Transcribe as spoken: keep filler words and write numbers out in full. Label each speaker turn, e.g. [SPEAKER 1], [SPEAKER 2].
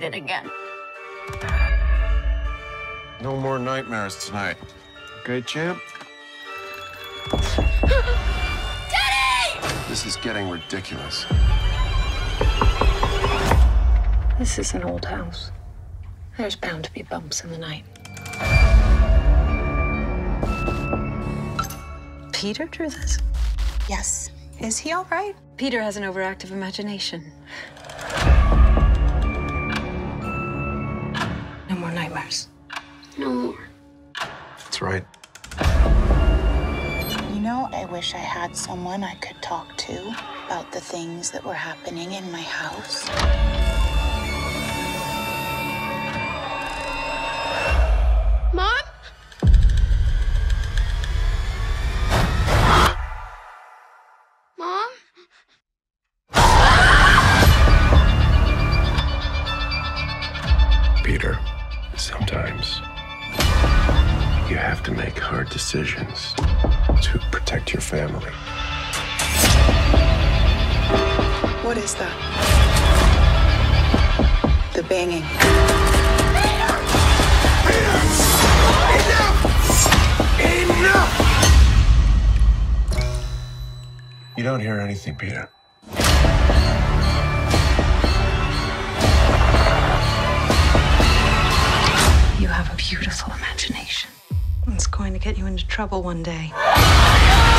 [SPEAKER 1] right in again.
[SPEAKER 2] No more nightmares tonight. Okay, champ?
[SPEAKER 1] Daddy!
[SPEAKER 2] This is getting ridiculous.
[SPEAKER 3] This is an old house. There's bound to be bumps in the night. Peter drew this?
[SPEAKER 4] Yes. Is he all right?
[SPEAKER 3] Peter has an overactive imagination. No more nightmares.
[SPEAKER 1] No more.
[SPEAKER 2] That's right.
[SPEAKER 4] You know, I wish I had someone I could talk to about the things that were happening in my house.
[SPEAKER 1] Mom? Mom?
[SPEAKER 2] Peter, sometimes you have to make hard decisions to protect your family.
[SPEAKER 4] What is that? The banging.
[SPEAKER 2] Enough! You don't hear anything, Peter.
[SPEAKER 3] You have a beautiful imagination. It's going to get you into trouble one day.